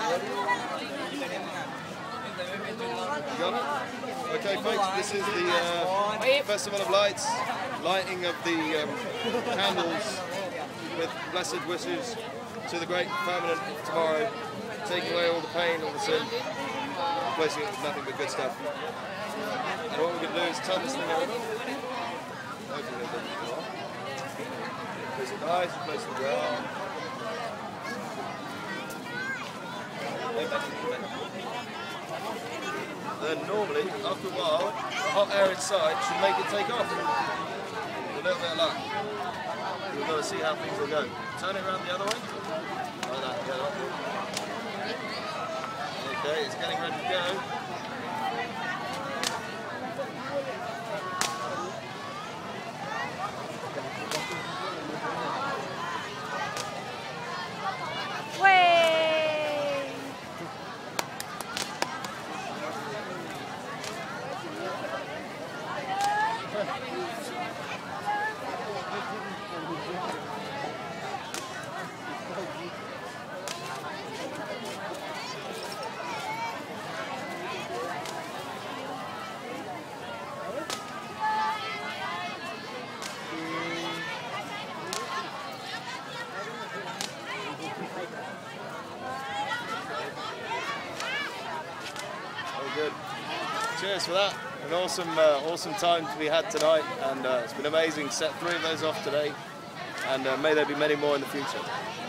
Okay, folks, this is the Festival of Lights, lighting of the candles with blessed wishes to the great permanent tomorrow, taking away all the pain, all the sin, replacing it with nothing but good stuff. And what we're going to do is turn this thing over. Place it nice, place it well. Then normally, after a while, the hot air inside should make it take off. A little bit of luck. We've got to see how things will go. Turn it around the other way. Like that, go up. Okay, it's getting ready to go. Good. Cheers for that. An awesome time to be had tonight, and it's been amazing. Set 3 of those off today, and may there be many more in the future.